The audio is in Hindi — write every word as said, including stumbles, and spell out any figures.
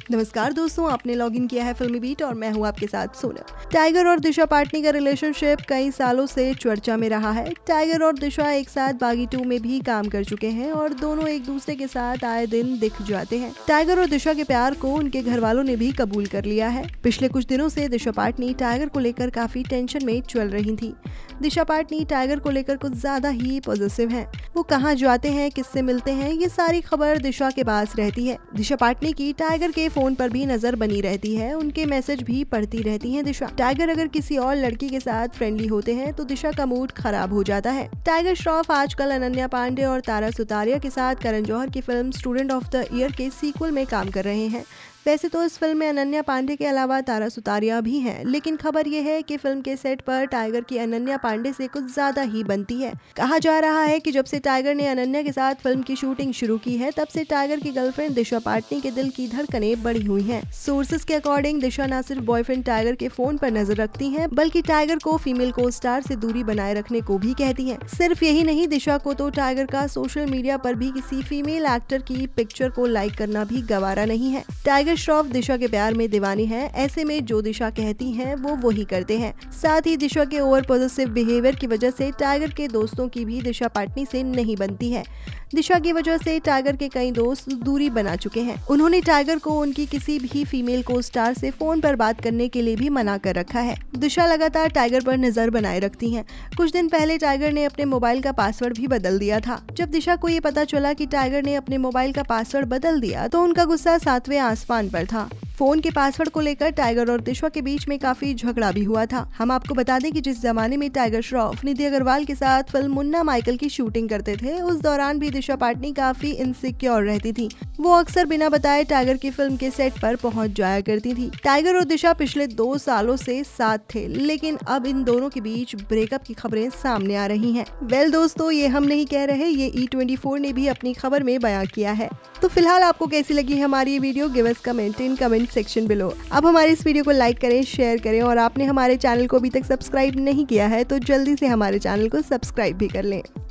नमस्कार दोस्तों, आपने लॉगिन किया है फिल्मी बीट और मैं हूं आपके साथ सोनम। टाइगर और दिशा पाटनी का रिलेशनशिप कई सालों से चर्चा में रहा है। टाइगर और दिशा एक साथ बागी टू में भी काम कर चुके हैं और दोनों एक दूसरे के साथ आए दिन दिख जाते हैं। टाइगर और दिशा के प्यार को उनके घर वालों ने भी कबूल कर लिया है। पिछले कुछ दिनों से दिशा पाटनी टाइगर को लेकर काफी टेंशन में चल रही थी। दिशा पाटनी टाइगर को लेकर कुछ ज्यादा ही पॉजिटिव हैं। वो कहाँ जाते हैं, किससे मिलते हैं, ये सारी खबर दिशा के पास रहती है। दिशा पाटनी की टाइगर के फोन पर भी नजर बनी रहती है, उनके मैसेज भी पढ़ती रहती हैं दिशा। टाइगर अगर किसी और लड़की के साथ फ्रेंडली होते हैं तो दिशा का मूड खराब हो जाता है। टाइगर श्रॉफ आजकल अनन्या पांडे और तारा सुतारिया के साथ करण जौहर की film student of the year के सीक्वल में काम कर रहे हैं। वैसे तो इस फिल्म में अनन्या पांडे के अलावा तारा सुतारिया भी हैं, लेकिन खबर यह है कि फिल्म के सेट पर टाइगर की अनन्या पांडे से कुछ ज्यादा ही बनती है। कहा जा रहा है कि जब से टाइगर ने अनन्या के साथ फिल्म की शूटिंग शुरू की है, तब से टाइगर की गर्लफ्रेंड दिशा पाटनी के दिल की धड़कनें बढ़ी हुई हैं। सोर्सेज के अकॉर्डिंग दिशा न सिर्फ बॉयफ्रेंड टाइगर के फोन पर नजर रखती हैं, बल्कि टाइगर को फीमेल को स्टार से दूरी बनाए रखने को भी कहती हैं। सिर्फ यही नहीं, दिशा को तो टाइगर का सोशल मीडिया पर भी किसी फीमेल एक्टर की पिक्चर को लाइक करना भी गवारा नहीं है। टाइगर श्रॉफ दिशा के प्यार में दीवानी है, ऐसे में जो दिशा कहती हैं वो वही करते हैं। साथ ही दिशा के ओवर पॉजिटिव बिहेवियर की वजह से टाइगर के दोस्तों की भी दिशा पाटनी से नहीं बनती है। दिशा की वजह से टाइगर के कई दोस्त दूरी बना चुके हैं। उन्होंने टाइगर को उनकी किसी भी फीमेल को स्टार से फोन पर बात करने के लिए भी मना कर रखा है। दिशा लगातार टाइगर पर नजर बनाए रखती हैं। कुछ दिन पहले टाइगर ने अपने मोबाइल का पासवर्ड भी बदल दिया था। जब दिशा को ये पता चला कि टाइगर ने अपने मोबाइल का पासवर्ड बदल दिया तो उनका गुस्सा सातवें आसमान पर था। फोन के पासवर्ड को लेकर टाइगर और दिशा के बीच में काफी झगड़ा भी हुआ था। हम आपको बता दें कि जिस जमाने में टाइगर श्रॉफ निधि अग्रवाल के साथ फिल्म मुन्ना माइकल की शूटिंग करते थे, उस दौरान भी दिशा पाटनी काफी इनसिक्योर रहती थी। वो अक्सर बिना बताए टाइगर की फिल्म के सेट पर पहुंच जाया करती थी। टाइगर और दिशा पिछले दो सालों से साथ थे, लेकिन अब इन दोनों के बीच ब्रेकअप की खबरें सामने आ रही हैं। वेल दोस्तों, ये हम नहीं कह रहे, ये ई ट्वेंटी फोर ने भी अपनी खबर में बयां किया है। तो फिलहाल आपको कैसी लगी हमारी ये video, give us comment in comment section below. अब हमारे इस वीडियो को लाइक करें, शेयर करें और आपने हमारे चैनल को अभी तक सब्सक्राइब नहीं किया है तो जल्दी से हमारे चैनल को सब्सक्राइब भी कर लें।